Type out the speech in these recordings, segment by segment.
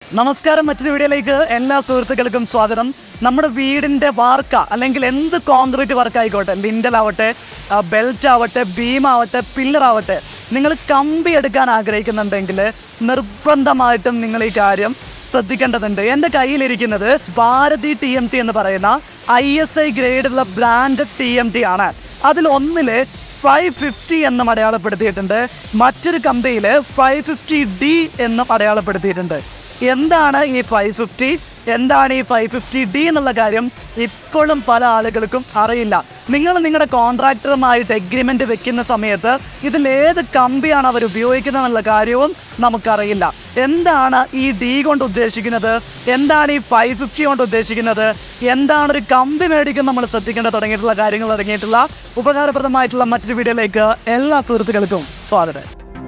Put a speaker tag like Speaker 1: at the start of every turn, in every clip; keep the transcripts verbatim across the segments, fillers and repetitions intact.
Speaker 1: നമസ്കാരം, മറ്റൊരു വീഡിയോയിലേക്ക് എല്ലാ സുഹൃത്തുക്കൾക്കും സ്വാഗതം. നമ്മുടെ വീടിൻ്റെ വാർക്ക അല്ലെങ്കിൽ എന്ത് കോൺക്രീറ്റ് വർക്ക് ആയിക്കോട്ടെ, ലിൻഡൽ ആവട്ടെ, ബെൽറ്റ് ആവട്ടെ, ബീം ആവട്ടെ, പില്ലർ ആവട്ടെ, നിങ്ങൾ കമ്പി എടുക്കാൻ ആഗ്രഹിക്കുന്നുണ്ടെങ്കിൽ നിർബന്ധമായിട്ടും നിങ്ങൾ ഈ കാര്യം ശ്രദ്ധിക്കേണ്ടതുണ്ട്. എൻ്റെ കയ്യിലിരിക്കുന്നത് ഭാരതി ടി എം ടി എന്ന് പറയുന്ന ഐ എസ് ഐ ഗ്രേഡുള്ള ബ്രാൻഡഡ് ടി എം ടി ആണ്. അതിൽ ഒന്നിൽ ഫൈവ് ഫിഫ്റ്റി എന്നും അടയാളപ്പെടുത്തിയിട്ടുണ്ട്, മറ്റൊരു കമ്പനിയിൽ ഫൈവ് ഫിഫ്റ്റി ഡി എന്നും അടയാളപ്പെടുത്തിയിട്ടുണ്ട്. എന്താണ് ഈ ഫൈവ് ഫിഫ്റ്റി, എന്താണ് ഈ ഫൈവ് ഫിഫ്റ്റി ഡി എന്നുള്ള കാര്യം ഇപ്പോഴും പല ആളുകൾക്കും അറിയില്ല. നിങ്ങൾ നിങ്ങളുടെ കോൺട്രാക്ടറുമായിട്ട് എഗ്രിമെൻ്റ് വെക്കുന്ന സമയത്ത് ഇതിലേത് കമ്പിയാണ് അവർ ഉപയോഗിക്കുന്നത് എന്നുള്ള കാര്യവും നമുക്കറിയില്ല. എന്താണ് ഈ ഡി കൊണ്ട് ഉദ്ദേശിക്കുന്നത്, എന്താണ് ഈ ഫൈവ് ഫിഫ്റ്റി കൊണ്ട് ഉദ്ദേശിക്കുന്നത്, എന്താണ് ഒരു കമ്പി മേടിക്കും നമ്മൾ ശ്രദ്ധിക്കേണ്ട തുടങ്ങിയിട്ടുള്ള കാര്യങ്ങൾ അടങ്ങിയിട്ടുള്ള ഉപകാരപ്രദമായിട്ടുള്ള മറ്റൊരു വീഡിയോയിലേക്ക് എല്ലാ സുഹൃത്തുക്കൾക്കും സ്വാഗതം.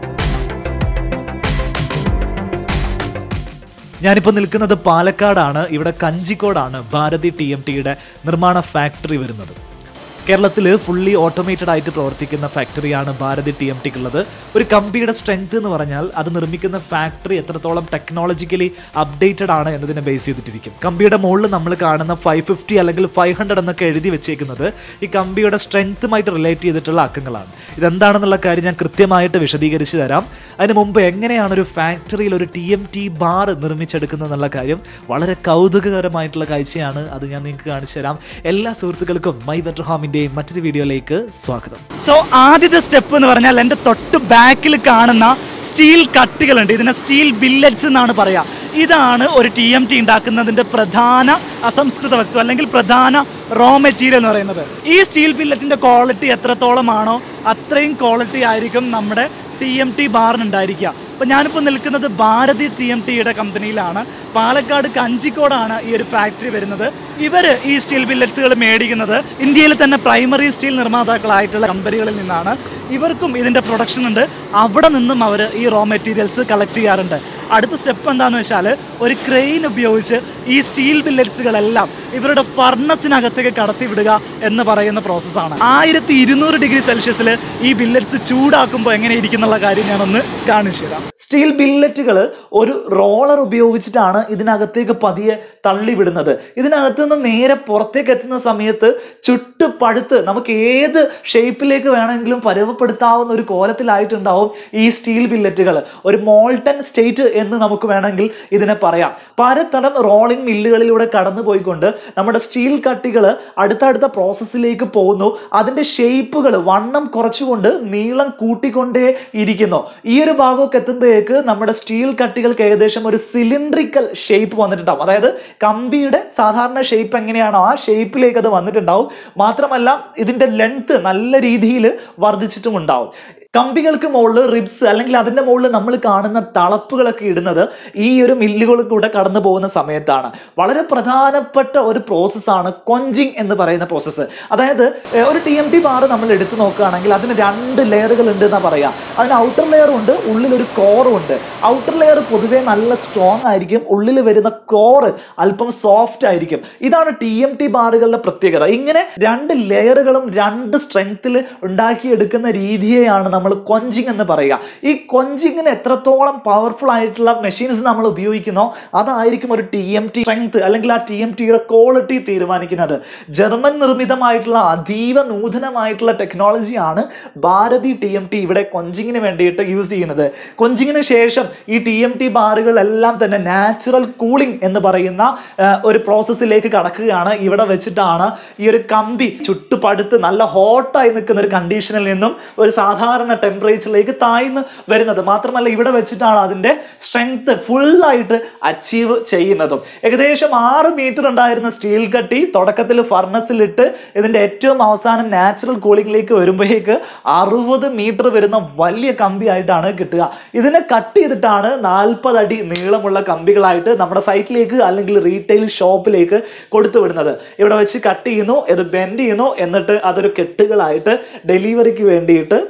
Speaker 2: ഞാനിപ്പോൾ നിൽക്കുന്നത് പാലക്കാടാണ്. ഇവിടെ കഞ്ചിക്കോടാണ് ഭാരതി ടി എം ടിയുടെ നിർമ്മാണ ഫാക്ടറി വരുന്നത്. കേരളത്തിൽ ഫുള്ളി ഓട്ടോമേറ്റഡ് ആയിട്ട് പ്രവർത്തിക്കുന്ന ഫാക്ടറിയാണ് ഭാരതി ടി എം ടിക്കുള്ളത്. ഒരു കമ്പിയുടെ സ്ട്രെങ്ത് എന്ന് പറഞ്ഞാൽ അത് നിർമ്മിക്കുന്ന ഫാക്ടറി എത്രത്തോളം ടെക്നോളജിക്കലി അപ്ഡേറ്റഡ് ആണ് എന്നതിനെ ബേസ് ചെയ്തിട്ടിരിക്കും. കമ്പിയുടെ മുകളിൽ നമ്മൾ കാണുന്ന ഫൈവ് ഫിഫ്റ്റി അല്ലെങ്കിൽ ഫൈവ് ഹൺഡ്രഡ് എന്നൊക്കെ എഴുതി വെച്ചേക്കുന്നത് ഈ കമ്പിയുടെ സ്ട്രെങ്ത്തുമായിട്ട് റിലേറ്റ് ചെയ്തിട്ടുള്ള അക്കങ്ങളാണ്. ഇതെന്താണെന്നുള്ള കാര്യം ഞാൻ കൃത്യമായിട്ട് വിശദീകരിച്ച് തരാം. അതിന് മുമ്പ് എങ്ങനെയാണ് ഒരു ഫാക്ടറിയിൽ ഒരു ടി എം ടി ബാർ നിർമ്മിച്ചെടുക്കുന്നത് എന്നുള്ള കാര്യം വളരെ കൗതുകകരമായിട്ടുള്ള കാഴ്ചയാണ്. അത് ഞാൻ നിങ്ങൾക്ക് കാണിച്ചു തരാം. എല്ലാ സുഹൃത്തുക്കൾക്കും മൈ ബെറ്റർ ഹോമിൻ്റെ മറ്റൊരു വീഡിയോയിലേക്ക് സ്വാഗതം.
Speaker 1: സോ ആദ്യത്തെ സ്റ്റെപ്പ് എന്ന് പറഞ്ഞാൽ എൻ്റെ തൊട്ട് ബാക്കിൽ കാണുന്ന സ്റ്റീൽ കട്ടികളുണ്ട്. ഇതിനെ സ്റ്റീൽ ബില്ലറ്റ്സ് എന്നാണ് പറയുക. ഇതാണ് ഒരു ടി എം ടി ഉണ്ടാക്കുന്നതിൻ്റെ പ്രധാന അസംസ്കൃത വസ്തു അല്ലെങ്കിൽ പ്രധാന റോ മെറ്റീരിയൽ എന്ന് പറയുന്നത്. ഈ സ്റ്റീൽ ബില്ലറ്റിൻ്റെ ക്വാളിറ്റി എത്രത്തോളമാണോ അത്രയും ക്വാളിറ്റി ആയിരിക്കും നമ്മുടെ ടി എം ടി ബാറിനുണ്ടായിരിക്കുക. അപ്പോൾ ഞാനിപ്പോൾ നിൽക്കുന്നത് ഭാരതി ടി എം ടിയുടെ കമ്പനിയിലാണ്. പാലക്കാട് കഞ്ചിക്കോടാണ് ഈ ഒരു ഫാക്ടറി വരുന്നത്. ഇവർ ഈ സ്റ്റീൽ ബില്ലറ്റ്സുകൾ മേടിക്കുന്നത് ഇന്ത്യയിൽ തന്നെ പ്രൈമറി സ്റ്റീൽ നിർമ്മാതാക്കളായിട്ടുള്ള കമ്പനികളിൽ നിന്നാണ്. ഇവർക്കും ഇതിൻ്റെ പ്രൊഡക്ഷൻ ഉണ്ട്. അവിടെ നിന്നും അവർ ഈ റോ മെറ്റീരിയൽസ് കളക്ട് ചെയ്യാറുണ്ട്. അടുത്ത സ്റ്റെപ്പ് എന്താണെന്ന് വെച്ചാൽ ഒരു ക്രെയിൻ ഉപയോഗിച്ച് ഈ സ്റ്റീൽ ബില്ലറ്റ്സുകളെല്ലാം ഇവരുടെ ഫർണസിനകത്തേക്ക് കടത്തി വിടുക എന്ന് പറയുന്ന പ്രോസസ്സാണ്. ആയിരത്തി ഇരുന്നൂറ് ഡിഗ്രി സെൽഷ്യസിൽ ഈ ബില്ലറ്റ്സ് ചൂടാക്കുമ്പോൾ എങ്ങനെ ഇരിക്കുന്നുള്ള കാര്യം ഞാനൊന്ന് കാണിച്ചു തരാം.
Speaker 2: സ്റ്റീൽ ബില്ലറ്റുകൾ ഒരു റോളർ ഉപയോഗിച്ചിട്ടാണ് ഇതിനകത്തേക്ക് പതിയെ തള്ളിവിടുന്നത്. ഇതിനകത്ത് നിന്ന് നേരെ പുറത്തേക്ക് എത്തുന്ന സമയത്ത് ചുട്ടു പഴുത്ത് നമുക്ക് ഏത് ഷേപ്പിലേക്ക് വേണമെങ്കിലും പരുവപ്പെടുത്താവുന്ന ഒരു കോലത്തിലായിട്ടുണ്ടാവും ഈ സ്റ്റീൽ ബില്ലറ്റുകൾ. ഒരു മോൾട്ടൺ സ്റ്റേറ്റ് എന്ന് നമുക്ക് വേണമെങ്കിൽ ഇതിനെ പറയാം. പലതരം റോളിംഗ് മില്ലുകളിലൂടെ കടന്നു പോയിക്കൊണ്ട് നമ്മുടെ സ്റ്റീൽ കട്ടികൾ അടുത്തടുത്ത പ്രോസസ്സിലേക്ക് പോകുന്നു. അതിൻ്റെ ഷേപ്പുകൾ വണ്ണം കുറച്ചുകൊണ്ട് നീളം കൂട്ടിക്കൊണ്ടേ ഇരിക്കുന്നു. ഈ ഒരു ഭാഗമൊക്കെ എത്തുമ്പോഴേക്ക് നമ്മുടെ സ്റ്റീൽ കട്ടികൾക്ക് ഏകദേശം ഒരു സിലിണ്ട്രിക്കൽ ഷേപ്പ് വന്നിട്ടുണ്ടാവും. അതായത് കമ്പിയുടെ സാധാരണ ഷേപ്പ് എങ്ങനെയാണോ ആ ഷേപ്പിലേക്ക് അത് വന്നിട്ടുണ്ടാവും. മാത്രമല്ല ഇതിൻ്റെ ലെങ്ത് നല്ല രീതിയിൽ വർദ്ധിച്ചിട്ടും ഉണ്ടാവും. കമ്പികൾക്ക് മുകളിൽ റിബ്സ് അല്ലെങ്കിൽ അതിൻ്റെ മുകളിൽ നമ്മൾ കാണുന്ന തളപ്പുകളൊക്കെ ഇടുന്നത് ഈ ഒരു മില്ലുകളിൽ കൂടെ കടന്നു പോകുന്ന സമയത്താണ്. വളരെ പ്രധാനപ്പെട്ട ഒരു പ്രോസസ്സാണ് കൊഞ്ചിങ് എന്ന് പറയുന്ന പ്രോസസ്സ്. അതായത് ഒരു ടി എം ടി ബാർ നമ്മൾ എടുത്തു നോക്കുകയാണെങ്കിൽ അതിന് രണ്ട് ലെയറുകൾ ഉണ്ട് എന്നാണ് പറയുക. അതിന് ഔട്ടർ ലെയറും ഉണ്ട്, ഉള്ളിലൊരു കോറും ഉണ്ട്. ഔട്ടർ ലെയർ പൊതുവെ നല്ല സ്ട്രോങ് ആയിരിക്കും, ഉള്ളിൽ വരുന്ന കോറ് അല്പം സോഫ്റ്റ് ആയിരിക്കും. ഇതാണ് ടി എം ടി ബാറുകളുടെ പ്രത്യേകത. ഇങ്ങനെ രണ്ട് ലെയറുകളും രണ്ട് സ്ട്രെങ്ത്തിൽ ഉണ്ടാക്കിയെടുക്കുന്ന രീതിയെയാണ് നമ്മൾ കൊഞ്ചിങ് എന്ന് പറയുക. ഈ കൊഞ്ചിങ്ങിന് എത്രത്തോളം പവർഫുൾ ആയിട്ടുള്ള മെഷീൻസ് നമ്മൾ ഉപയോഗിക്കുന്നോ അതായിരിക്കും ഒരു ടി എം ടി സ്ട്രെങ്ത് അല്ലെങ്കിൽ ആ ടി എം ടിയുടെ ക്വാളിറ്റി തീരുമാനിക്കുന്നത്. ജർമ്മൻ നിർമ്മിതമായിട്ടുള്ള അതീവ നൂതനമായിട്ടുള്ള ടെക്നോളജിയാണ് ഭാരതി ടി എം ടി ഇവിടെ കൊഞ്ചിങ്ങിന് വേണ്ടിയിട്ട് യൂസ് ചെയ്യുന്നത്. കൊഞ്ചിങ്ങിന് ശേഷം ഈ ടി എം ടി ബാറുകളെല്ലാം തന്നെ നാച്ചുറൽ കൂളിംഗ് എന്ന് പറയുന്ന ഒരു പ്രോസസ്സിലേക്ക് കടക്കുകയാണ്. ഇവിടെ വെച്ചിട്ടാണ് ഈ ഒരു കമ്പി ചുട്ടുപടുത്ത് നല്ല ഹോട്ടായി നിൽക്കുന്ന ഒരു കണ്ടീഷനിൽ നിന്നും ഒരു സാധാരണ ടെമ്പറേച്ചറിലേക്ക് താഴ്ന്ന് വരുന്നത്. മാത്രമല്ല ഇവിടെ വെച്ചിട്ടാണ് അതിൻ്റെ സ്ട്രെങ്ത് ഫുള്ളായിട്ട് അച്ചീവ് ചെയ്യുന്നതും. ഏകദേശം ആറ് മീറ്റർ ഉണ്ടായിരുന്ന സ്റ്റീൽ കട്ടി തുടക്കത്തിൽ ഫർണസിലിട്ട് ഇതിൻ്റെ ഏറ്റവും അവസാനം നാച്ചുറൽ കൂളിംഗിലേക്ക് വരുമ്പോഴേക്ക് അറുപത് മീറ്റർ വരുന്ന വലിയ കമ്പി ആയിട്ടാണ് കിട്ടുക. ഇതിനെ കട്ട് ചെയ്തിട്ടാണ് നാൽപ്പത് അടി നീളമുള്ള കമ്പികളായിട്ട് നമ്മുടെ സൈറ്റിലേക്ക് അല്ലെങ്കിൽ റീറ്റെയിൽ ഷോപ്പിലേക്ക് കൊടുത്തു വിടുന്നത്. ഇവിടെ വെച്ച് കട്ട് ചെയ്യുന്നു, ഇത് ബെൻഡ് ചെയ്യുന്നു, എന്നിട്ട് അതൊരു കെട്ടുകളായിട്ട് ഡെലിവറിക്ക് വേണ്ടിയിട്ട് തയ്യാറാക്കും.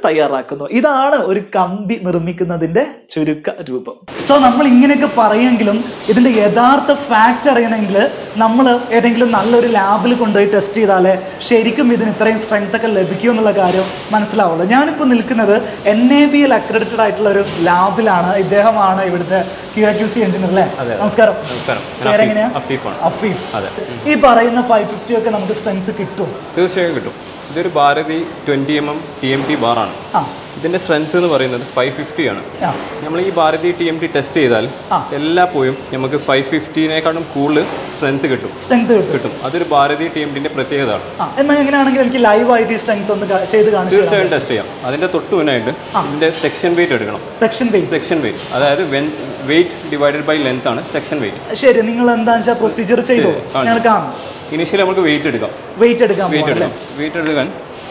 Speaker 2: നടക്കുന്നു. ഇതാണ് ഒരു കമ്പി നിർമ്മിക്കുന്നതിന്റെ ചുരുക്ക രൂപം. സോ നമ്മൾ ഇങ്ങനെയൊക്കെ പറയുമെങ്കിലും ഇതിന്റെ യഥാർത്ഥ ഫാക്ട് അറിയണമെങ്കിൽ നമ്മൾ ഏതെങ്കിലും നല്ലൊരു ലാബിൽ കൊണ്ടുപോയി ടെസ്റ്റ് ചെയ്താലേ ശരിക്കും ഇതിന് ഇത്രയും സ്ട്രെങ്ത് ഒക്കെ ലഭിക്കും എന്നുള്ള കാര്യം മനസ്സിലാവുള്ളൂ. ഞാനിപ്പോൾ നിൽക്കുന്നത് N A B L accredited ആയിട്ടുള്ള ഒരു ലാബിലാണ്. ഇദ്ദേഹമാണ് ഇവിടുത്തെ Q A Q C engineer അല്ലേ? നമസ്കാരം. പേരെങ്ങനെയാ? അഫീഫ്. ഈ പറയുന്ന ഫൈവ് ഫിഫ്റ്റി ഒക്കെ നമുക്ക് സ്ട്രെങ്ത് കിട്ടും?
Speaker 3: തീർച്ചയായും കിട്ടും. ഇതൊരു Bharathi twenty M M T M ടി ബാറാണ്. ഇതിന്റെ സ്ട്രെങ്ത് എന്ന് പറയുന്നത് ഫൈവ് ഫിഫ്റ്റി ആണ്. നമ്മൾ ഈ Bharathi T M T test ചെയ്താൽ എല്ലാ പോയും നമുക്ക് ഫൈവ് ഫിഫ്റ്റിനേക്കാളും കൂടുതൽ സ്ട്രെങ്ത് കിട്ടും. സ്ട്രെങ്ത് കിട്ടും. അതൊരു ഭാരതി ടി എം ടിന്റെ പ്രത്യേകത ആണ്.
Speaker 2: എന്നാൽ എങ്ങനെയാണെങ്കിൽ എനിക്ക് ലൈവ് ആയിട്ട് ഈ സ്ട്രെങ്ത് ഒന്ന് ചെയ്ത് കാണിച്ചു.
Speaker 3: തീർച്ചയായും ടെസ്റ്റ് ചെയ്യാം. അതിന്റെ തൊട്ട് മുന്നായിട്ട് ഇതിന്റെ സെക്ഷൻ വെയിറ്റ് എടുക്കണം.
Speaker 2: സെക്ഷൻ വെയിറ്റ്
Speaker 3: സെക്ഷൻ വെയിറ്റ് അതായത് വെയിറ്റ് ഡിവൈഡഡ് ബൈ ലെങ്ത് ആണ് സെക്ഷൻ വെയിറ്റ്.
Speaker 2: ശരി, നിങ്ങൾ എന്താ വെച്ചാൽ പ്രൊസീജിയർ ചെയ്തോ? ഞങ്ങൾ കാണാം.
Speaker 3: ഇനിഷ്യലി നമുക്ക് വെയിറ്റ് എടുക്കാം.
Speaker 2: വെയിറ്റ് എടുക്കാം.
Speaker 3: വെയിറ്റ് എടുക്കാം. വെയിറ്റ് എടുക്കാൻ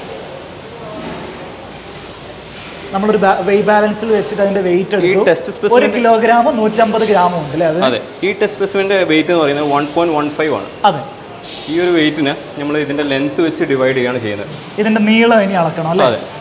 Speaker 2: നമ്മളൊരു വെയിറ്റ് ബാലൻസിൽ വെച്ചിട്ട് അതിന്റെ വെയിറ്റ് എടുത്തു. ഒരു കിലോഗ്രാമും നൂറ്റമ്പത് ഗ്രാമും ഉണ്ട് അല്ലേ?
Speaker 3: അതെ. ഈ ടെസ്റ്റ് സ്പെസിമെന്റെ വെയിറ്റ് എന്ന് പറയുന്നത് വൺ പോയിന്റ് വൺ ഫൈവ് ആണ്.
Speaker 2: അതെ.
Speaker 3: ഈ ഒരു വെയിറ്റിന് നമ്മൾ ഇതിന്റെ ലെങ്ത് വെച്ച് ഡിവൈഡ് ചെയ്യാണ് ചെയ്യുന്നത്.
Speaker 2: ഇതിന്റെ നീളം ഇനി അളക്കണം അല്ലേ?
Speaker 3: അതെ.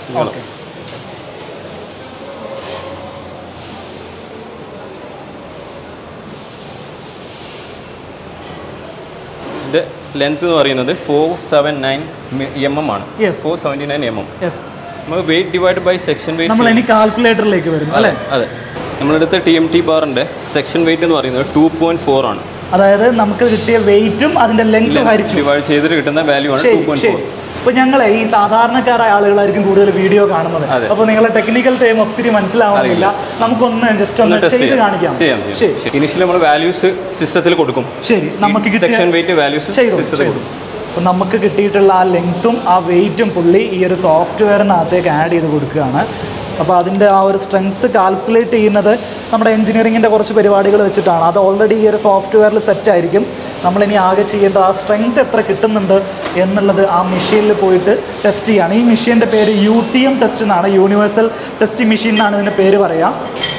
Speaker 3: ഇതിന്റെ ലെങ്ത് എന്ന് പറയുന്നത് four seven nine M M ആണ്. Four seventy nine M M. നമ്മൾ weight divide by section weight
Speaker 2: നമ്മൾ ഇനി കാൽക്കുലേറ്ററിലേക്ക് വരും അല്ലേ?
Speaker 3: അതെ. നമ്മളെടുത്ത ടി എം ടി ബാറിന്റെ സെക്ഷൻ വെയിറ്റ് എന്ന് പറയുന്നത് ടു പോയിന്റ് ഫോർ ആണ്.
Speaker 2: അതായത് നമുക്ക് കിട്ടിയ വെയിറ്റും അതിന്റെ ലെങ്ത് ഹരിച്ചു
Speaker 3: ഡിവൈഡ് ചെയ്തിട്ട് കിട്ടുന്ന വാല്യൂ ആണ് ടു പോയിന്റ് ഫോർ.
Speaker 2: ഇപ്പൊ ഞങ്ങളെ ഈ സാധാരണക്കാരായ ആളുകളായിരിക്കും കൂടുതൽ വീഡിയോ കാണുന്നത്. അപ്പൊ നിങ്ങളെ ടെക്നിക്കൽ ടൈം ഒത്തിരി മനസ്സിലാവുന്നില്ല. നമുക്കൊന്ന് ജസ്റ്റ് ഒന്ന് ചെയ്ത് കാണിക്കാം.
Speaker 3: ഇനിഷ്യലി നമ്മൾ വാല്യൂസ് സിസ്റ്റത്തിൽ കൊടുക്കും.
Speaker 2: ശരി, നമുക്ക്
Speaker 3: സെക്ഷൻ വെയിറ്റ് വാല്യൂസ് സിസ്റ്റത്തിൽ കൊടുക്കും.
Speaker 2: അപ്പം നമുക്ക് കിട്ടിയിട്ടുള്ള ആ ലെങ്ത്തും ആ വെയിറ്റും പുള്ളി ഈ ഒരു സോഫ്റ്റ്വെയറിനകത്തേക്ക് ആഡ് ചെയ്ത് കൊടുക്കുകയാണ്. അപ്പോൾ അതിൻ്റെ ആ ഒരു സ്ട്രെങ്ത്ത് കാൽക്കുലേറ്റ് ചെയ്യുന്നത് നമ്മുടെ എഞ്ചിനീയറിങ്ങിൻ്റെ കുറച്ച് പരിപാടികൾ വെച്ചിട്ടാണ്. അത് ഓൾറെഡി ഈ ഒരു സോഫ്റ്റ്വെയറിൽ സെറ്റായിരിക്കും. നമ്മളിനി ആകെ ചെയ്യേണ്ട ആ സ്ട്രെങ്ത് എത്ര കിട്ടുന്നുണ്ട് എന്നുള്ളത് ആ മെഷീനിൽ പോയിട്ട് ടെസ്റ്റ് ചെയ്യുകയാണ്. ഈ മെഷീൻ്റെ പേര് യു ടി എം ടെസ്റ്റ് എന്നാണ്, യൂണിവേഴ്സൽ ടെസ്റ്റിംഗ് മെഷീൻ എന്നാണ് ഇതിൻ്റെ പേര് പറയുക.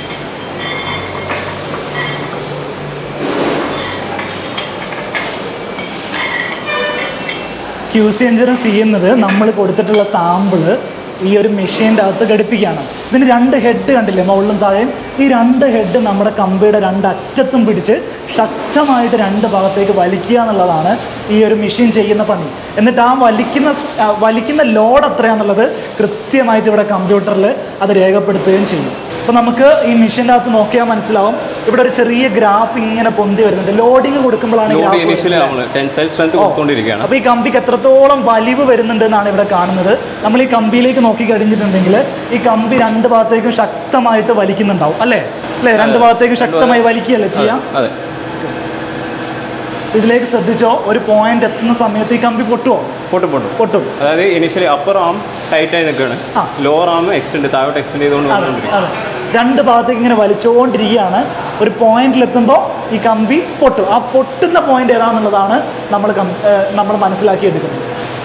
Speaker 2: ക്യു സി എഞ്ചിനീയർ ചെയ്യുന്നത് നമ്മൾ കൊടുത്തിട്ടുള്ള സാമ്പിള് ഈ ഒരു മെഷീൻ്റെ അകത്ത് ഘടിപ്പിക്കുകയാണ്. ഇതിന് രണ്ട് ഹെഡ് കണ്ടില്ലേ, മുകളിലും താഴെയും? ഈ രണ്ട് ഹെഡ് നമ്മുടെ കമ്പിയുടെ രണ്ട് അറ്റത്തും പിടിച്ച് ശക്തമായിട്ട് രണ്ട് ഭാഗത്തേക്ക് വലിക്കുക എന്നുള്ളതാണ് ഈ ഒരു മെഷീൻ ചെയ്യുന്ന പണി. എന്നിട്ട് ആ വലിക്കുന്ന വലിക്കുന്ന ലോഡ് എത്രയാണെന്നുള്ളത് കൃത്യമായിട്ട് ഇവിടെ കമ്പ്യൂട്ടറിൽ അത് രേഖപ്പെടുത്തുകയും ചെയ്യും. അപ്പോൾ നമുക്ക് ഈ മെഷീൻ്റെ അകത്ത് നോക്കിയാൽ മനസ്സിലാവും, ഇവിടെ ഒരു ചെറിയ ഗ്രാഫ് ഇങ്ങനെ പൊന്തി വരുന്നുണ്ട്. ലോഡിങ് കൊടുക്കുമ്പോഴാണ് അപ്പോൾ ഈ കമ്പിക്ക് എത്രത്തോളം വലിവ് വരുന്നുണ്ട് എന്നാണ് ഇവിടെ കാണുന്നത്. നമ്മൾ ഈ കമ്പിയിലേക്ക് നോക്കി കഴിഞ്ഞിട്ടുണ്ടെങ്കിൽ ഈ കമ്പി രണ്ട് ഭാഗത്തേക്കും ശക്തമായിട്ട് വലിക്കുന്നുണ്ടാവും അല്ലേ? അല്ലേ, രണ്ട് ഭാഗത്തേക്കും ശക്തമായി വലിക്കുകയല്ലേ ചെയ്യാം? ഇതിലേക്ക് ശ്രദ്ധിച്ചോ, ഒരു പോയിന്റ് എത്തുന്ന സമയത്ത് ഈ കമ്പി പൊട്ടുമോ?
Speaker 3: പൊട്ടും പൊട്ടും പൊട്ടും അതായത് ഇനിഷ്യലി അപ്പർ ആം ടൈറ്റ് ആയി നിൽക്കുകയാണ്, ലോവർ ആം എക്സ്റ്റെൻഡ് താഴോട്ട് എക്സ്റ്റെൻഡ് ചെയ്തുകൊണ്ട്
Speaker 2: രണ്ട് ഭാഗത്തേക്ക് ഇങ്ങനെ വലിച്ചുകൊണ്ടിരിക്കുകയാണ്. ഒരു പോയിന്റിലെത്തുമ്പോൾ ഈ കമ്പി പൊട്ടും. ആ പൊട്ടുന്ന പോയിന്റ് ഏതാണെന്നുള്ളതാണ് നമ്മൾ നമ്മൾ മനസ്സിലാക്കിയെടുക്കുന്നത്.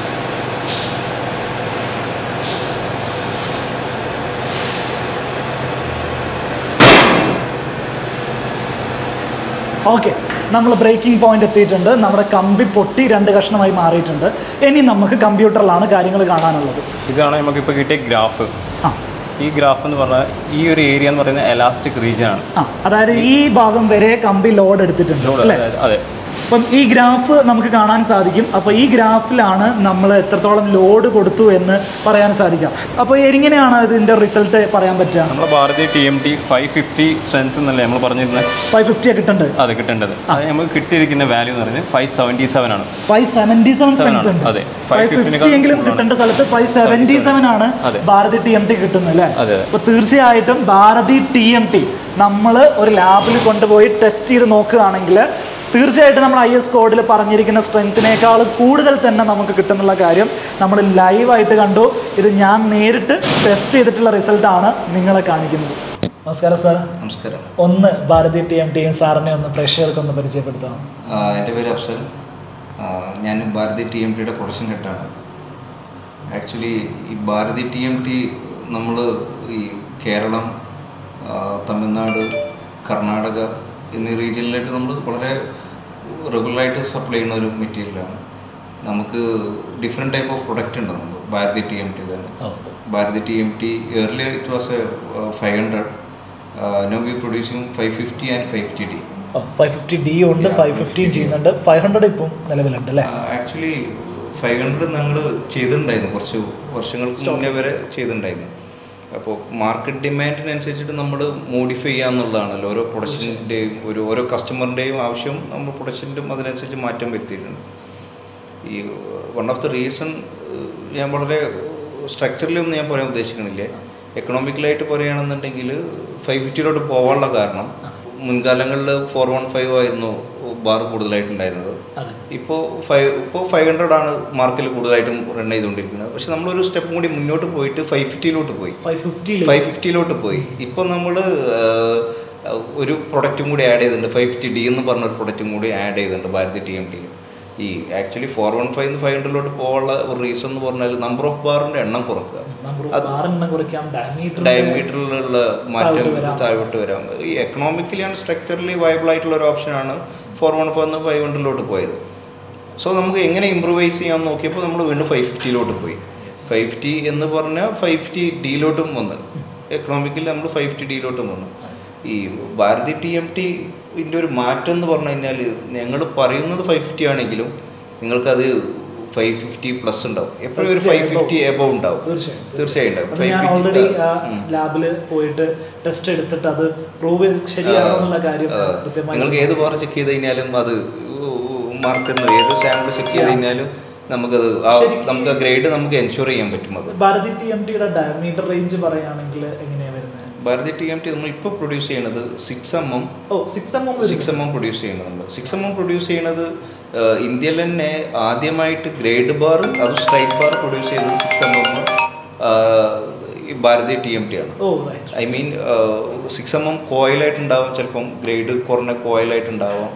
Speaker 2: ഓക്കെ, നമ്മൾ ബ്രേക്കിംഗ് പോയിന്റ് എത്തിയിട്ടുണ്ട്. നമ്മുടെ കമ്പി പൊട്ടി രണ്ട് കഷ്ണമായി മാറിയിട്ടുണ്ട്. ഇനി നമുക്ക് കമ്പ്യൂട്ടറിലാണ് കാര്യങ്ങൾ കാണാനുള്ളത്.
Speaker 3: ഇതാണ് നമുക്കിപ്പോൾ കിട്ടിയ ഗ്രാഫ്. ഈ ഗ്രാഫ് എന്ന് പറഞ്ഞാൽ ഈ ഒരു ഏരിയ എന്ന് പറയുന്നത് എലാസ്റ്റിക് റീജിയൻ ആണ്.
Speaker 2: അതായത് ഈ ഭാഗം വരെ കമ്പി ലോഡ് എടുത്തിട്ടുണ്ട്.
Speaker 3: അതെ.
Speaker 2: അപ്പം ഈ ഗ്രാഫ് നമുക്ക് കാണാൻ സാധിക്കും. അപ്പോൾ ഈ ഗ്രാഫിലാണ് നമ്മൾ എത്രത്തോളം ലോഡ് കൊടുത്തു എന്ന് പറയാൻ സാധിക്കാം. അപ്പോൾ എങ്ങനെയാണ് ഇതിൻ്റെ റിസൾട്ട് പറയാൻ പറ്റുക?
Speaker 3: നമ്മുടെ Bharathi T M T five fifty strength എന്നല്ലേ നമ്മൾ പറഞ്ഞിരുന്നത്?
Speaker 2: ഫൈവ് ഫിഫ്റ്റി കിട്ടേണ്ടത്.
Speaker 3: അതെ, കിട്ടേണ്ടത്. അത് നമുക്ക് കിട്ടിയിരിക്കുന്ന വാല്യൂ എന്ന് പറയുന്നത് ഫൈവ് സെവൻറ്റി സെവൻ ആണ്.
Speaker 2: ഫൈവ് സെവൻറ്റി സെവൻ സ്ട്രെങ്ത് ഉണ്ട്.
Speaker 3: അതെ,
Speaker 2: ഫൈവ് ഫിഫ്റ്റി എങ്കിലും കിട്ടേണ്ട സ്ഥലത്ത് ഫൈവ് സെവൻറ്റി സെവൻ ആണ് ഭാരതി ടി എം ടി കിട്ടുന്നത് അല്ലേ? അപ്പോൾ തീർച്ചയായിട്ടും ഭാരതി ടി എം ടി നമ്മൾ ഒരു ലാബിൽ കൊണ്ടുപോയി ടെസ്റ്റ് ചെയ്ത് നോക്കുകയാണെങ്കിൽ തീർച്ചയായിട്ടും നമ്മൾ ഐ എസ് കോഡിൽ പറഞ്ഞിരിക്കുന്ന സ്ട്രെങ്ത്തിനേക്കാൾ കൂടുതൽ തന്നെ നമുക്ക് കിട്ടുന്നുള്ള കാര്യം നമ്മൾ ലൈവായിട്ട് കണ്ടു. ഇത് ഞാൻ നേരിട്ട് ടെസ്റ്റ് ചെയ്തിട്ടുള്ള റിസൾട്ടാണ് നിങ്ങളെ കാണിക്കുന്നത്. നമസ്കാരം സാർ.
Speaker 4: നമസ്കാരം.
Speaker 2: ഒന്ന് ഭാരതി ടി എം ടിയും സാറിനെ ഒന്ന് പ്രേക്ഷകർക്ക് ഒന്ന് പരിചയപ്പെടുത്താം.
Speaker 4: എൻ്റെ പേര് അഫ്സൽ. ഞാൻ ഭാരതി ടി എം ടിയുടെ പ്രൊഡക്ഷൻ ഹെഡാണ്. ആക്ച്വലി ഈ ഭാരതി ടി എം ടി നമ്മൾ ഈ കേരളം, തമിഴ്നാട്, കർണാടക എന്നീ റീജിയനിലായിട്ട് നമ്മൾ വളരെ റെഗുലറായിട്ട് സപ്ലൈ ചെയ്യുന്ന ഒരു മെറ്റീരിയലാണ്. നമുക്ക് ഡിഫറെൻറ്റ് ടൈപ്പ് ഓഫ് പ്രൊഡക്റ്റ് ഉണ്ട്. നമുക്ക് Bharati T M T then. Oh. Bharati T M T, earlier it was a uh, five hundred. Uh, now we are producing five fifty and five fifty D.
Speaker 2: Oh, five fifty D ഉണ്ട് five fifty ചെയ്യുന്നുണ്ട് five hundred ഇപ്പം നിലവിലുണ്ട് അല്ലേ?
Speaker 4: Actually five hundred നമ്മൾ ചെയ്തിട്ടുണ്ടായിരുന്നു കുറച്ച് വർഷങ്ങൾക്ക് മുന്നേ വരെ ചെയ്തിട്ടുണ്ടായിരുന്നു. അപ്പോൾ മാർക്കറ്റ് ഡിമാൻഡിനനുസരിച്ചിട്ട് നമ്മൾ മോഡിഫൈ ചെയ്യുക എന്നുള്ളതാണല്ലോ ഓരോ പ്രൊഡക്ഷൻ്റെയും ഒരു ഓരോ കസ്റ്റമറിൻ്റെയും ആവശ്യം നമ്മൾ പ്രൊഡക്ഷൻ്റെയും അതിനനുസരിച്ച് മാറ്റം വരുത്തിയിട്ടുണ്ട്. ഈ വൺ ഓഫ് ദ റീസൺ ഞാൻ വളരെ സ്ട്രക്ചറിലി ഒന്നും ഞാൻ പറയാൻ ഉദ്ദേശിക്കണില്ലേ, എക്കണോമിക്കലായിട്ട് പറയുകയാണെന്നുണ്ടെങ്കിൽ ഫൈവ് ഫിഫ്റ്റിയിലോട്ട് പോകാനുള്ള കാരണം മുൻകാലങ്ങളിൽ ഫോർ വൺ ഫൈവ് ആയിരുന്നു ബാർ കൂടുതലായിട്ടുണ്ടായിരുന്നത്. ഇപ്പോൾ ഫൈവ് ഇപ്പോൾ ഫൈവ് ഹൺഡ്രഡ് ആണ് മാർക്കറ്റിൽ കൂടുതലായിട്ടും റൺ ചെയ്തുകൊണ്ടിരിക്കുന്നത്. പക്ഷെ നമ്മളൊരു സ്റ്റെപ്പ് കൂടി മുന്നോട്ട് പോയിട്ട് ഫൈവ് ഫിഫ്റ്റിയിലോട്ട് പോയി ഫൈവ് ഫിഫ്റ്റി ഫൈവ് ഫിഫ്റ്റിയിലോട്ട് പോയി ഇപ്പോൾ നമ്മൾ ഒരു പ്രൊഡക്റ്റും കൂടി ആഡ് ചെയ്തിട്ടുണ്ട്. ഫൈവ് ഫിഫ്റ്റി ഡി എന്ന് പറഞ്ഞൊരു പ്രൊഡക്റ്റും കൂടി ആഡ് ചെയ്തിട്ടുണ്ട് ഭാരതി ടി എം ടിയിൽ. ഈ actually four one five five ഹൺഡ്രഡിലോട്ട് പോകാനുള്ള ഒരു റീസൺ എന്ന് പറഞ്ഞാൽ നമ്പർ ഓഫ് ബാറിൻ്റെ എണ്ണം കുറക്കുക, ഡയമീറ്ററിലുള്ള മാറ്റം താഴോട്ട് വരാം. ഈ എക്കണോമിക്കലി ആൻഡ് സ്ട്രക്ചറലി വയബിൾ ആയിട്ടുള്ള ഒരു ഓപ്ഷനാണ് ഫോർ വൺ ഫൈവ് ഫൈവ് ഹൺഡ്രഡിലോട്ട് പോയത്. സോ നമുക്ക് എങ്ങനെ ഇമ്പ്രൂവൈസ് ചെയ്യാൻ നോക്കിയപ്പോൾ നമ്മൾ വീണ്ടും ഫൈവ് ഫിഫ്റ്റിയിലോട്ട് പോയി. ഫൈവ് ഫിഫ്റ്റി എന്ന് പറഞ്ഞാൽ ഫൈവ് ഫിഫ്റ്റി ഡിയിലോട്ടും വന്ന് എക്കണോമിക്കലി നമ്മൾ ഫൈവ് ഫിഫ്റ്റി ഡിയിലോട്ടും വന്നു. ഈ ഭാരതി ടി എം ടിൻ്റെ ഒരു മാറ്റം എന്ന് പറഞ്ഞു കഴിഞ്ഞാൽ ഞങ്ങൾ പറയുന്നത് ഫൈവ് ഫിഫ്റ്റി ആണെങ്കിലും നിങ്ങൾക്കത് ഫൈവ് ഫിഫ്റ്റി പ്ലസ് ഉണ്ടാവും, എപ്പോഴും ഒരു ഫൈവ് ഫിഫ്റ്റി എബവ് ഉണ്ടാവും. തീർച്ചയായും ഉണ്ടാവും.
Speaker 2: ഓൾറെഡി ലാബിൽ പോയിട്ട് ടെസ്റ്റ് എടുത്തിട്ട് അത് പ്രൂവ് ശരിയാണെന്നുള്ള കാര്യം
Speaker 4: നിങ്ങൾക്ക് ഏത് ബാർ ചെക്ക് ചെയ്ത് കഴിഞ്ഞാലും അത് മാർക്കുന്ന ഏത് സാമ്പിൾ ചെക്ക് ചെയ്ത് കഴിഞ്ഞാലും നമുക്കത് നമുക്ക് ഗ്രേഡ് നമുക്ക് എൻഷുർ ചെയ്യാൻ പറ്റും. അത്
Speaker 2: ഭാരതി ടി എം ടിയുടെ ഡയമീറ്റർ റേഞ്ച് പറയുകയാണെങ്കിൽ എങ്ങനെയാണ് വരുന്നത്?
Speaker 4: ഭാരതി ടി എം ടി നമ്മൾ ഇപ്പോൾ പ്രൊഡ്യൂസ് ചെയ്യണത് six M M
Speaker 2: six M M
Speaker 4: six M M produce ചെയ്യുന്നത് നമ്മൾ സിക്സ് എം എം പ്രൊഡ്യൂസ് ചെയ്യണത് ഇന്ത്യയിൽ തന്നെ ആദ്യമായിട്ട് ഗ്രേഡ് ബാർ അത് സ്ട്രൈറ്റ് ബാർ പ്രൊഡ്യൂസ് ചെയ്തത് six M M Bharathi T M T ആണ്. I mean six M M കോയിലായിട്ടുണ്ടാവും, ചിലപ്പം ഗ്രേഡ് കുറഞ്ഞ കോയിലായിട്ടുണ്ടാവാം.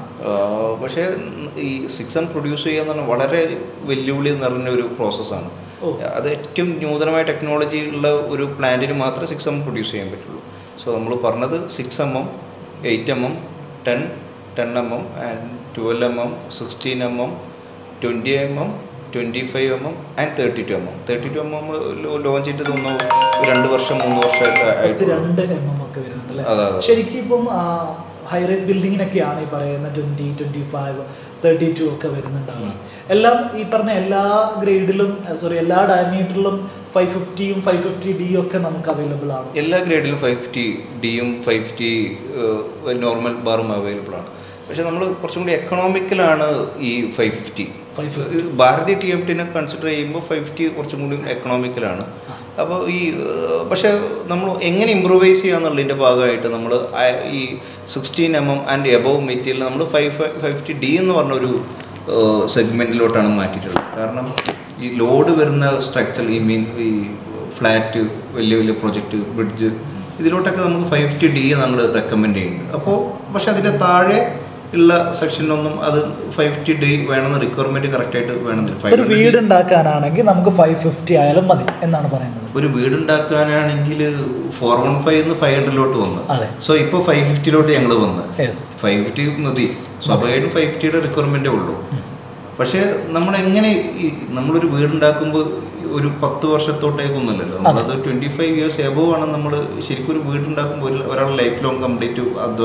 Speaker 4: പക്ഷേ ഈ സിക്സ് എം പ്രൊഡ്യൂസ് ചെയ്യുക എന്ന് പറഞ്ഞാൽ വളരെ വെല്ലുവിളി നിറഞ്ഞ ഒരു പ്രോസസ്സാണ്. അത് ഏറ്റവും നൂതനമായ ടെക്നോളജി ഉള്ള ഒരു പ്ലാന്റിന് മാത്രമേ സിക്സ് എം പ്രൊഡ്യൂസ് ചെയ്യാൻ പറ്റുള്ളൂ. സോ നമ്മൾ പറഞ്ഞത് six M M, eight M M, ten ten M M and twelve M M, sixteen M M, twenty M M, twenty five M M and thirty two M M. Thirty two M M launch ചെയ്തിട്ട് തോന്നുന്നു രണ്ട് വർഷം മൂന്ന് വർഷമായിട്ട്
Speaker 2: രണ്ട് M M ഒക്കെ വരുന്നുണ്ട്. അതെ ശരിക്കും ഇപ്പം ഹൈ റൈസ് ബിൽഡിങ്ങിനൊക്കെയാണ് ഈ പറയുന്ന twenty twenty five thirty two ഒക്കെ വരുന്നുണ്ടാവുക. എല്ലാം ഈ പറഞ്ഞ എല്ലാ ഗ്രേഡിലും സോറി എല്ലാ ഡയമീറ്ററിലും ഫൈവ് ഫിഫ്റ്റിയും ഫൈവ് ഫിഫ്റ്റി ഡിയും ഒക്കെ നമുക്ക് അവൈലബിൾ ആണ്.
Speaker 4: എല്ലാ ഗ്രേഡിലും ഫൈവ് ഫിഫ്റ്റി ഡിയും ഫൈവ് ഫിഫ്റ്റി നോർമൽ ബാറും അവൈലബിൾ ആണ്. പക്ഷെ നമ്മൾ കുറച്ചും കൂടി എക്കണോമിക്കലാണ് ഈ five fifty. Bharathi T M ടിനെ കൺസിഡർ ചെയ്യുമ്പോൾ ഫൈവ് ഫിഫ്റ്റി കുറച്ചും കൂടി എക്കണോമിക്കലാണ്. അപ്പോൾ ഈ പക്ഷേ നമ്മൾ എങ്ങനെ ഇമ്പ്രൂവൈസ് ചെയ്യുക എന്നുള്ളതിൻ്റെ ഭാഗമായിട്ട് നമ്മൾ ഈ sixteen M M and above material നമ്മൾ ഫൈവ് ഫൈവ് ഫിഫ്റ്റി ഡി എന്ന് പറഞ്ഞൊരു സെഗ്മെൻറ്റിലോട്ടാണ് മാറ്റിയിട്ടുള്ളത്. കാരണം ഈ ലോഡ് വരുന്ന സ്ട്രക്ചർ ഈ മീൻ ഈ ഫ്ലാറ്റ് വലിയ വലിയ പ്രൊജക്റ്റ് ബ്രിഡ്ജ് ഇതിലോട്ടൊക്കെ നമുക്ക് ഫൈവ് ഫിഫ്റ്റി ഡി നമ്മൾ റെക്കമെൻഡ് ചെയ്യുന്നുണ്ട്. അപ്പോൾ പക്ഷെ അതിൻ്റെ താഴെ ഉള്ള സെക്ഷനിലൊന്നും അത് ഫൈവ് ഫിഫ്റ്റി ഡി വേണമെന്ന് റിക്വയർമെന്റ് കറക്റ്റ് ആയിട്ട് വേണമെന്നില്ല.
Speaker 2: ഒരു വീട് ഉണ്ടാക്കാനാണെങ്കിൽ നമുക്ക് ഫൈവ് ഫിഫ്റ്റി ആയാലും മതി എന്നാണ് പറയുന്നത്.
Speaker 4: ഒരു വീട് ഉണ്ടാക്കാനാണെങ്കിൽ ഫോർ വൺ ഫൈവ് ഫൈവ് ഹൺഡ്രഡിലോട്ട് വന്നു. സോ ഇപ്പോൾ ഫൈവ് ഫിഫ്റ്റിയിലോട്ട് ഞങ്ങൾ വന്ന് ഫൈവ് ഫിഫ്റ്റി മതി. സ്വാഭാവികമായിട്ടും ഫൈവ് ഫിഫ്റ്റിയുടെ റിക്വയർമെന്റേ ഉള്ളൂ. പക്ഷെ നമ്മൾ എങ്ങനെ ഈ നമ്മളൊരു വീടുണ്ടാക്കുമ്പോൾ ഒരു പത്ത് വർഷത്തോട്ടേക്കൊന്നുമല്ലല്ലോ, നമ്മളത് ട്വന്റി ഫൈവ് ഇയേഴ്സ് എബവ് ആണ് നമ്മൾ ശരിക്കും ഒരു വീടുണ്ടാക്കുമ്പോൾ ഒരാൾ ലൈഫ് ലോങ് കംപ്ലീറ്റ്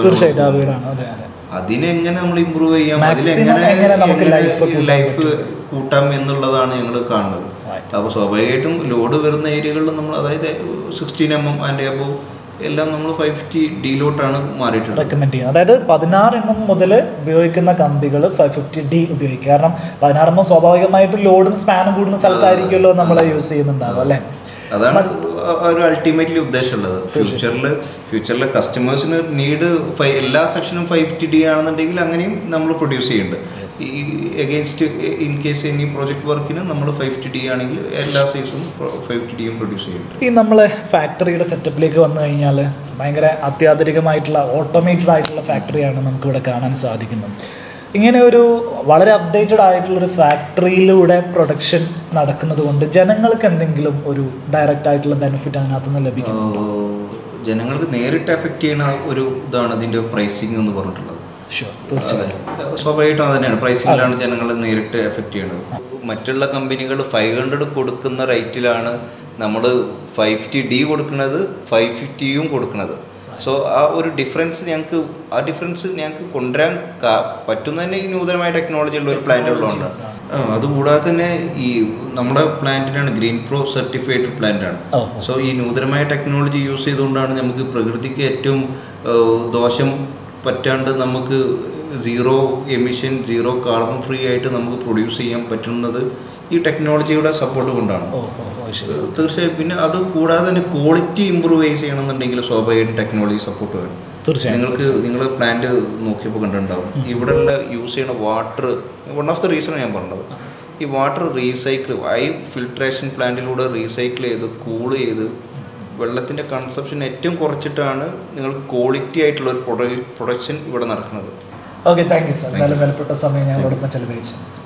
Speaker 4: അധ്വാനം. അതിനെങ്ങനെ നമ്മൾ ഇമ്പ്രൂവ് ചെയ്യാം, അതിനെങ്ങനെ ലൈഫ് കൂട്ടാം എന്നുള്ളതാണ് ഞങ്ങൾ കാണുന്നത്. അപ്പോൾ സ്വാഭാവികമായിട്ടും ലോഡ് വരുന്ന ഏരിയകളിൽ നമ്മൾ അതായത് sixteen M M and above എല്ലാം നമ്മൾ ഫൈവ് ഫിഫ്റ്റി ഡിയിലോട്ടാണ് മാറിയിട്ടുണ്ട്
Speaker 2: റെക്കമെൻഡ് ചെയ്യുന്നത്. അതായത് പതിനാറ് എം എം മുതൽ ഉപയോഗിക്കുന്ന കമ്പികൾ ഫൈവ് ഫിഫ്റ്റി ഡി ഉപയോഗിക്കുക. കാരണം പതിനാറ് എം എം സ്വാഭാവികമായിട്ടും ലോഡും സ്പാനും കൂടുന്ന സ്ഥലത്തായിരിക്കുമല്ലോ നമ്മൾ യൂസ് ചെയ്യുന്നുണ്ടാവും അല്ലേ.
Speaker 4: അതാണ് ഒരു അൾട്ടിമേറ്റ്ലി ഉദ്ദേശമുള്ളത്. ഫ്യൂച്ചറിൽ ഫ്യൂച്ചറിലെ കസ്റ്റമേഴ്സിന് നീഡ് എല്ലാ സെക്ഷനും ഫൈവ് ഫിഫ്റ്റി ഡി ആണെന്നുണ്ടെങ്കിൽ അങ്ങനെയും നമ്മൾ പ്രൊഡ്യൂസ് ചെയ്യുന്നുണ്ട്. ഈ against in case any project വർക്കിന് നമ്മൾ ഫൈവ് ഫിഫ്റ്റി ഡി ആണെങ്കിൽ എല്ലാ സൈസും ഫൈവ് ഫിഫ്റ്റി ഡിയും പ്രൊഡ്യൂസ് ചെയ്യുന്നുണ്ട്.
Speaker 2: ഈ നമ്മളെ ഫാക്ടറിയുടെ സെറ്റപ്പിലേക്ക് വന്നു കഴിഞ്ഞാൽ ഭയങ്കര അത്യാധുനികമായിട്ടുള്ള ഓട്ടോമേറ്റഡ് ആയിട്ടുള്ള ഫാക്ടറിയാണ് നമുക്കിവിടെ കാണാൻ സാധിക്കുന്നത്. ഇങ്ങനെ ഒരു വളരെ അപ്ഡേറ്റഡ് ആയിട്ടുള്ളൊരു ഫാക്ടറിയിലൂടെ പ്രൊഡക്ഷൻ നടക്കുന്നത് കൊണ്ട് ജനങ്ങൾക്ക് എന്തെങ്കിലും ഒരു ഡയറക്റ്റ് ആയിട്ടുള്ള ബെനിഫിറ്റ് അതിനകത്ത് നിന്ന് ലഭിക്കുന്നുണ്ടോ?
Speaker 4: ജനങ്ങൾക്ക് നേരിട്ട് എഫക്റ്റ് ചെയ്യുന്ന ഒരു ഇതാണ് ഇതിൻ്റെ പ്രൈസിങ് എന്ന് പറഞ്ഞിട്ടുള്ളത്. സ്വാഭാവികമായിട്ടും അത് തന്നെയാണ്, പ്രൈസിങ്ങിലാണ് ജനങ്ങൾ നേരിട്ട് എഫക്റ്റ് ചെയ്യുന്നത്. മറ്റുള്ള കമ്പനികൾ ഫൈവ് ഹൺഡ്രഡ് കൊടുക്കുന്ന റേറ്റിലാണ് നമ്മൾ ഫൈവ് ഫിഫ്റ്റി ഡി കൊടുക്കുന്നത്, ഫൈവ് ഫിഫ്റ്റിയും കൊടുക്കുന്നത്. സോ ആ ഒരു ഡിഫറൻസ് ഞങ്ങൾക്ക് ആ ഡിഫറൻസ് ഞങ്ങൾക്ക് കൊണ്ടുവരാൻ പറ്റുന്നതന്നെ ഈ നൂതനമായ ടെക്നോളജി ഉള്ള ഒരു പ്ലാന്റ് ഉള്ളതുകൊണ്ട്. അതുകൂടാതെ തന്നെ ഈ നമ്മുടെ പ്ലാന്റിനാണ് ഗ്രീൻ പ്രോ സർട്ടിഫൈഡ് പ്ലാന്റ് ആണ്. സോ ഈ നൂതനമായ ടെക്നോളജി യൂസ് ചെയ്തുകൊണ്ടാണ് നമുക്ക് പ്രകൃതിക്ക് ഏറ്റവും ദോഷം പറ്റാണ്ട് നമുക്ക് zero emission, zero carbon free ആയിട്ട് നമുക്ക് പ്രൊഡ്യൂസ് ചെയ്യാൻ പറ്റുന്നത് ഈ ടെക്നോളജിയുടെ സപ്പോർട്ട് കൊണ്ടാണ്. തീർച്ചയായും. പിന്നെ അത് കൂടാതെ തന്നെ ക്വാളിറ്റി ഇമ്പ്രൂവൈസ് ചെയ്യണമെന്നുണ്ടെങ്കിൽ സ്വാഭാവികമായിട്ടും ടെക്നോളജി സപ്പോർട്ട് വേണം. നിങ്ങൾക്ക് നിങ്ങൾ പ്ലാന്റ് നോക്കിയപ്പോൾ കണ്ടിട്ടുണ്ടാവും, ഇവിടെയുള്ള യൂസ് ചെയ്യുന്ന water, one of the reason ഞാൻ പറഞ്ഞത്, ഈ വാട്ടർ റീസൈക്കിൾ ഐ ഫിൽട്രേഷൻ പ്ലാന്റിലൂടെ റീസൈക്കിൾ ചെയ്ത് കൂൾ ചെയ്ത് വെള്ളത്തിൻ്റെ കൺസപ്ഷൻ ഏറ്റവും കുറച്ചിട്ടാണ് നിങ്ങൾക്ക് ക്വാളിറ്റി ആയിട്ടുള്ള ഒരു പ്രൊഡക്ഷൻ ഇവിടെ നടക്കുന്നത്.
Speaker 1: Okay, thank you sir. നല്ല വിലപ്പെട്ട സമയം ഞങ്ങളോടൊപ്പം ചെലവഴിച്ചു.